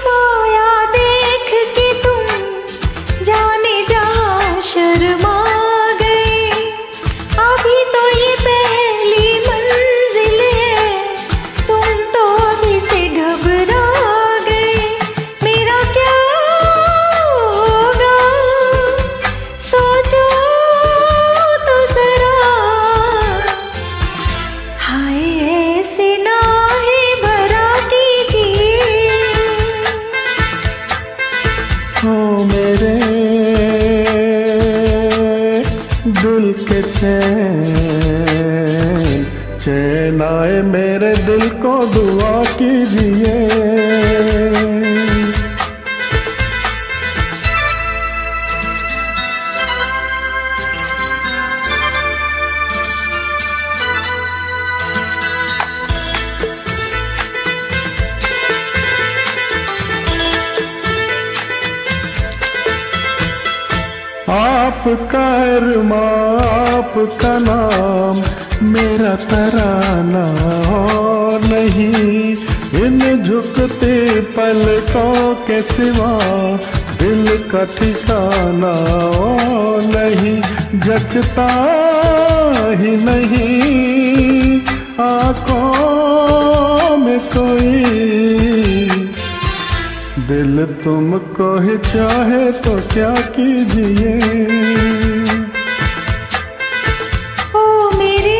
साया देख के तुम जाने जहां शर्मा गए। अभी तो ये पहली मंजिल है, तुम तो अभी से घबरा गए। मेरा क्या होगा सोचो तो जरा, हाय ऐसे ना है भरा कीजिए। ओ मेरे दिल के चैन, चैन आए मेरे दिल को दुआ कीजिए। आपका अरमां, आपका नाम, मेरा तराना और नहीं। इन झुकते पलकों के सिवा दिल का ठिकाना और नहीं। जचता ही नहीं आँखों में कोई, दिल तुमको ही चाहे तो क्या कीजिए। ओ मेरे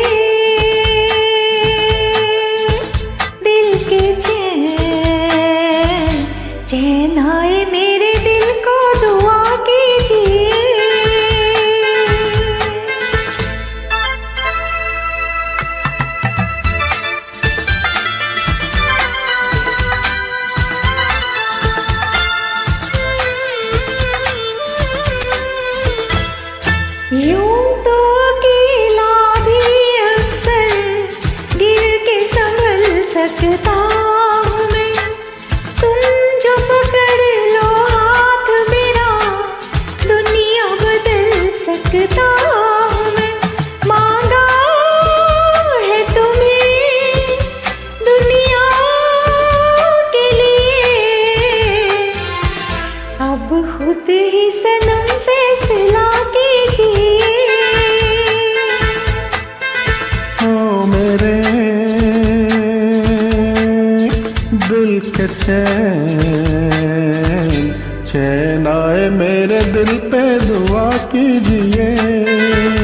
दिल के चैन, चैन आए मेरे दिल को दुआ कीजिए। यूं तो अकेला भी अक्सर गिर के संभल सकता हूँ मैं। तुम जो पकड़ लो हाथ मेरा, दुनिया बदल सकता हूँ मैं। मांगा है तुम्हें दुनिया के लिए, अब खुद ही सनम फैसला कीजिए। ओ मेरे दिल के चैन, चैन आए मेरे दिल पे दुआ कीजिए।